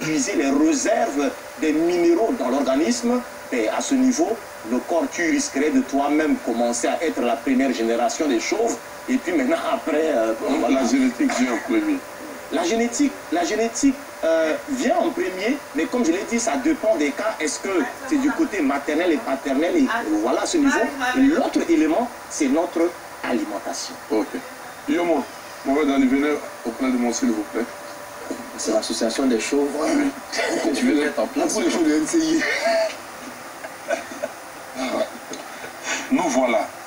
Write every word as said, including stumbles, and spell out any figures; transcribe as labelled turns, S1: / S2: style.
S1: utiliser les réserves des minéraux dans l'organisme, à ce niveau, le corps, tu risquerais de toi-même commencer à être la première génération des chauves, et puis maintenant, après... Euh,
S2: voilà. La génétique vient en premier.
S1: La génétique, la génétique euh, vient en premier, mais comme je l'ai dit, ça dépend des cas. Est-ce que c'est du côté maternel et paternel, et voilà ce niveau. Et l'autre élément, c'est notre alimentation.
S2: Ok. Yomo, Mohamed Ali, venez auprès de moi, s'il vous plaît.
S3: C'est l'association des chauves.
S2: Ouais. Tu veux mettre en place.
S3: Pour les chauves de N C I.
S2: Nous voilà.